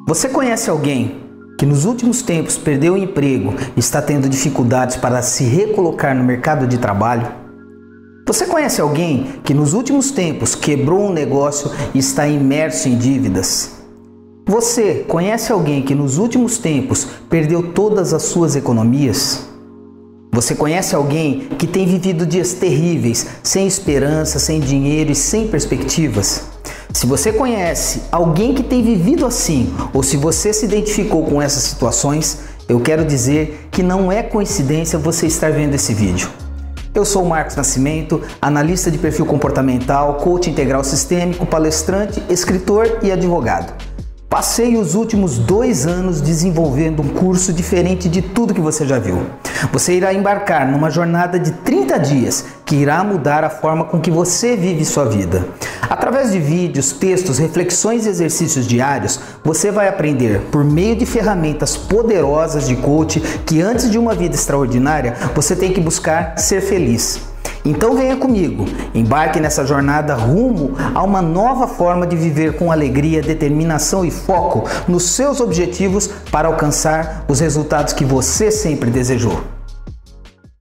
Você conhece alguém que nos últimos tempos perdeu o emprego e está tendo dificuldades para se recolocar no mercado de trabalho? Você conhece alguém que nos últimos tempos quebrou um negócio e está imerso em dívidas? Você conhece alguém que nos últimos tempos perdeu todas as suas economias? Você conhece alguém que tem vivido dias terríveis, sem esperança, sem dinheiro e sem perspectivas? Se você conhece alguém que tem vivido assim, ou se você se identificou com essas situações, eu quero dizer que não é coincidência você estar vendo esse vídeo. Eu sou o Marcos Nascimento, analista de perfil comportamental, coach integral sistêmico, palestrante, escritor e advogado. Passei os últimos 2 anos desenvolvendo um curso diferente de tudo que você já viu. Você irá embarcar numa jornada de 30 dias que irá mudar a forma com que você vive sua vida. Através de vídeos, textos, reflexões e exercícios diários, você vai aprender por meio de ferramentas poderosas de coach que antes de uma vida extraordinária, você tem que buscar ser feliz. Então venha comigo, embarque nessa jornada rumo a uma nova forma de viver com alegria, determinação e foco nos seus objetivos para alcançar os resultados que você sempre desejou.